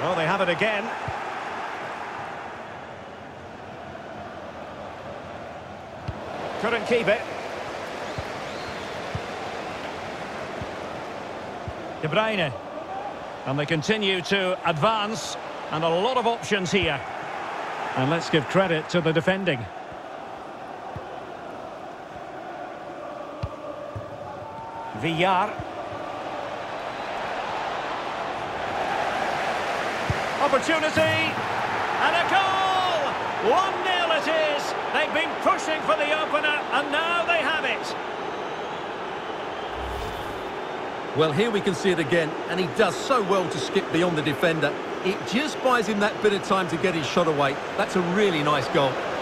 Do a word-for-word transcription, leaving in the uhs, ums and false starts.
Oh, they have it again. Couldn't keep it. De Bruyne. And they continue to advance. And a lot of options here. And let's give credit to the defending. Villar. Opportunity. And a goal! one nil it is. They've been pushing for the opener, and now they have it. Well, here we can see it again, and he does so well to skip beyond the defender. It just buys him that bit of time to get his shot away. That's a really nice goal.